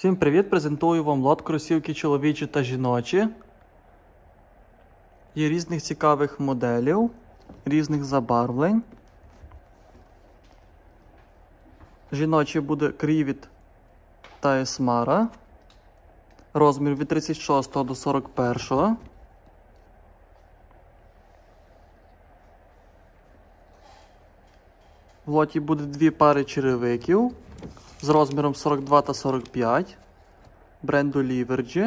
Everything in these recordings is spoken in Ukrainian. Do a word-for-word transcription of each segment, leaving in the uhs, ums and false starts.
Всім привіт! Презентую вам лот кросівки чоловічі та жіночі. Є різних цікавих моделів, різних забарвлень. Жіночі буде Крівіт та Есмара. Розмір від тридцять шостого до сорок першого. В лоті буде дві пари черевиків з розміром сорок два та сорок п'ять бренду Ліверджі.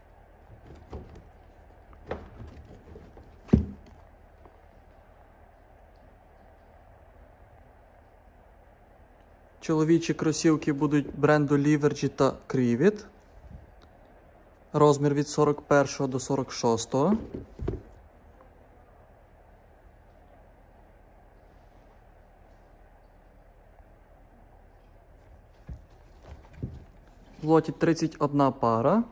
Чоловічі кросівки будуть бренду Ліверджі та Крівіт. Розмір від сорок першого до сорок шостого. В лоті тридцять одна пара.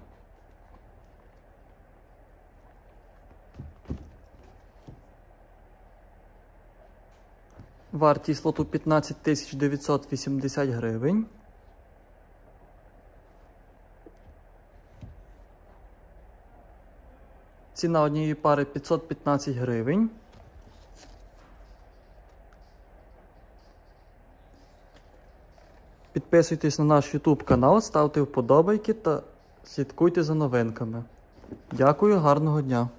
Вартість лоту п'ятнадцять тисяч дев'ятсот вісімдесят гривень. Ціна однієї пари п'ятсот п'ятнадцять гривень. Підписуйтесь на наш YouTube канал, ставте вподобайки та слідкуйте за новинками. Дякую, гарного дня!